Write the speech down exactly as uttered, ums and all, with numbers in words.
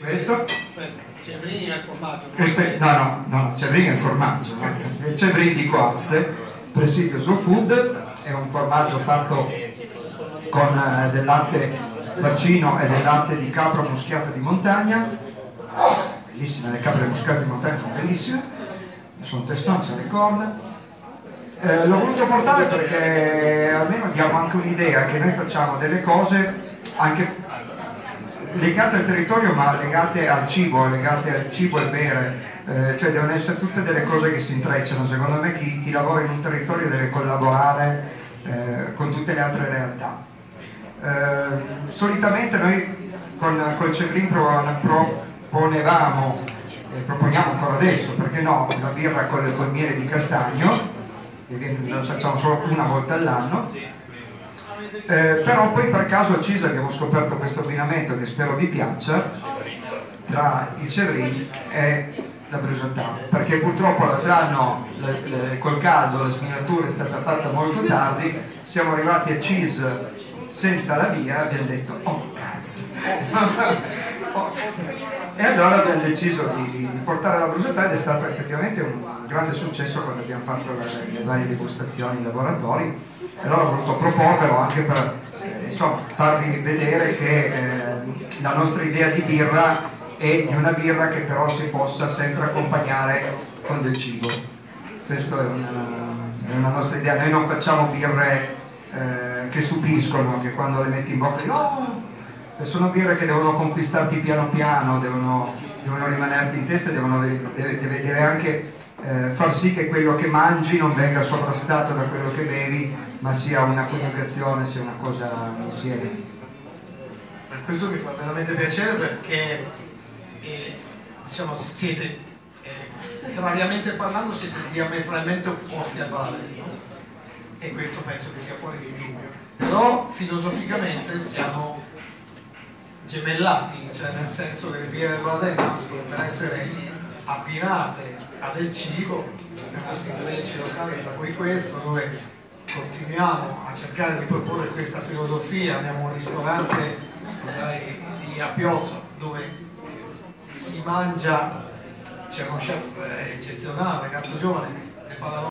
Questo? Cebrini è il formaggio. Questo è, no, no, no, Cebrini è il formaggio. Il Cebrini di Coazze, Presidio Slow Food, è un formaggio fatto con eh, del latte vaccino e del latte di capra muschiata di montagna. Bellissime, le capre muscate di montagna sono bellissime, sono testone, sono le corna. Eh, l'ho voluto portare perché almeno diamo anche un'idea che noi facciamo delle cose anche legate al territorio, ma legate al cibo, legate al cibo e bere, eh, cioè devono essere tutte delle cose che si intrecciano. Secondo me chi, chi lavora in un territorio deve collaborare eh, con tutte le altre realtà. Eh, solitamente noi con col Cebrin proponevamo e proponiamo ancora adesso, perché no, la birra col, col miele di castagno, che la facciamo solo una volta all'anno. Eh, però poi per caso a Cisa abbiamo scoperto questo abbinamento che spero vi piaccia tra il Cebrin e la Brusettà, perché purtroppo l'altro anno col caldo la sminatura è stata fatta molto tardi, siamo arrivati a Cisa senza la via e abbiamo detto oh cazzo oh. E allora abbiamo deciso di, di portare la Brusettà ed è stato effettivamente un grande successo quando abbiamo fatto le, le varie degustazioni in laboratori. E allora ho voluto proporvelo anche per eh, insomma, farvi vedere che eh, la nostra idea di birra è di una birra che però si possa sempre accompagnare con del cibo. Questa è una, è una nostra idea. Noi non facciamo birre eh, che stupiscono, che quando le metti in bocca oh! Sono birre che devono conquistarti piano piano, devono, devono rimanerti in testa, devono, deve, deve, deve anche eh, far sì che quello che mangi non venga sovrastato da quello che bevi, ma sia una coniugazione, sia una cosa insieme. Questo mi fa veramente piacere perché eh, diciamo, siete, eh, rariamente parlando, siete diametralmente opposti a Vale, no? E questo penso che sia fuori di dubbio. Però filosoficamente siamo gemellati, cioè nel senso che le birre del Valle nascono per essere abbinate a del cibo, i nostri ingredienti locali, tra cui questo, dove continuiamo a cercare di proporre questa filosofia. Abbiamo un ristorante di Appiozzo dove si mangia, c'è uno chef eccezionale, ragazzo giovane, ne parla